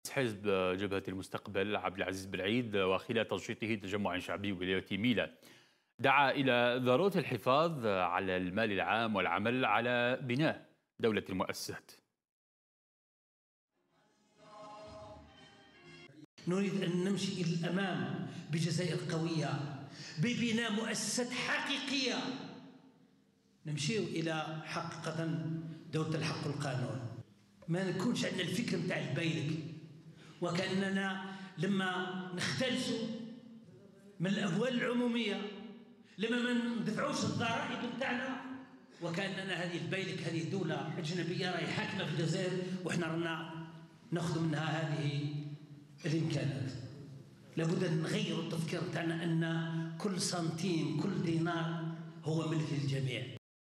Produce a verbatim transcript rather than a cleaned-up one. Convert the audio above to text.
حزب جبهة المستقبل عبد العزيز بالعيد وخلال تنشيطه تجمع شعبي ولاية ميلا دعا إلى ضرورة الحفاظ على المال العام والعمل على بناء دولة المؤسسات. نريد أن نمشي إلى الأمام بجزائر قوية، ببناء مؤسسات حقيقية، نمشيو إلى حقيقة دولة الحق والقانون. ما نكونش عندنا الفكر نتاع البايلك، وكأننا لما نختلسوا من الأموال العمومية، لما ما ندفعوش الضرائب نتاعنا، وكأننا هذه البايلك هذه دولة أجنبية راهي حاكمة في الجزائر، وإحنا رانا ناخذ منها هذه الإمكانات. لابد أن نغير التفكير تاعنا أن كل سنتيم كل دينار هو ملك للجميع.